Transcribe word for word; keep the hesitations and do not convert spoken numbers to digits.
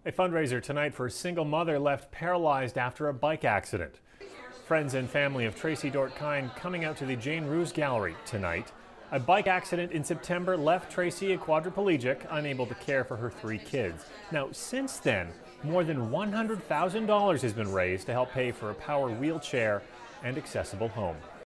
A fundraiser tonight for a single mother left paralyzed after a bike accident. Friends and family of Tracy Dort-Kyne coming out to the Jane Roos Gallery tonight. A bike accident in September left Tracy a quadriplegic, unable to care for her three kids. Now, since then, more than one hundred thousand dollars has been raised to help pay for a power wheelchair and accessible home.